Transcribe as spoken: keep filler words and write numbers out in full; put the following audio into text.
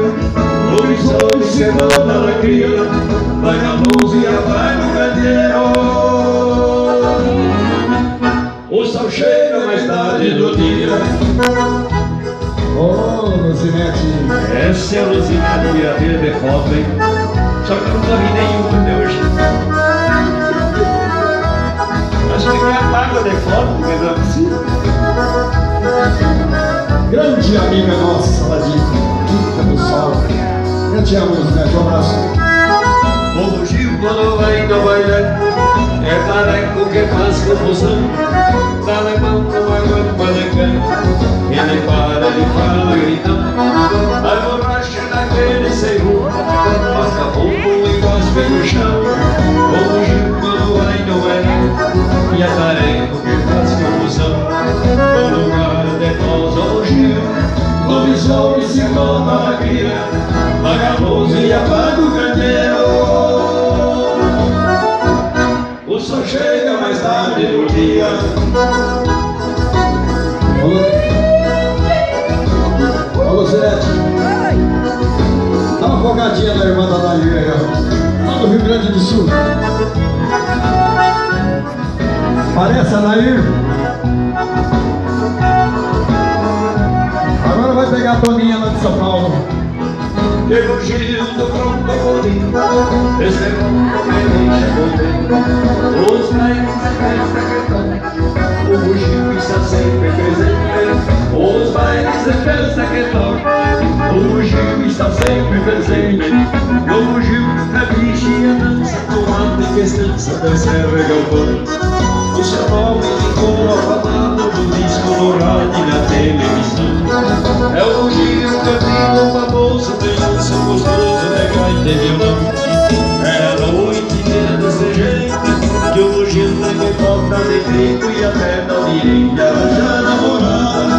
lobisomem semana alegria, vagabundo e a vai no candeeiro. O sol chega mais tarde do dia. Ô, Luzinete. Essa é a Luzinete, tiradeira de foto, hein? Só que eu nunca vi nenhuma até hoje. Acho que é a mágoa de foto, porque não é possível. Grande amiga nossa, lá de Quinta do Sol. Eu te amo, Luzinete, um abraço. O bugio quando vai no baile é tareco que faz confusão. Dá na mão com água no palecão. Ele para, ele fala gritando. A borracha daquele segundo passa fogo e cospe no chão. O bugio quando vai no baile e é tareco que faz confusão. No lugar de nós o bugio, lobisomem se torna alegria, vagabundo e apaga o candeeiro. O sol chega mais tarde no dia. Ô, Luzinete, dá uma folgadinha na irmã da Nair aí, ó, lá do Rio Grande do Sul. Parece a Nair? Agora vai pegar a Toninha lá de São Paulo. Chegou o Gil do crocodilo, esse é o que chegou bem. Os bailes de festa que tocam, o bugio está sempre presente. Os bailes de festa que tocam, o bugio está sempre presente. No bugio a bichinha dança, tomando que estança da serra galpão. O seu nome ficou falando do disco no rádio e na televisão. É o bugio caminho famoso, tem um som gostoso de gaita e violão. É a noite inteira desse jeito que o bugio tem que volta de grito e até não direito de arranjar namorada.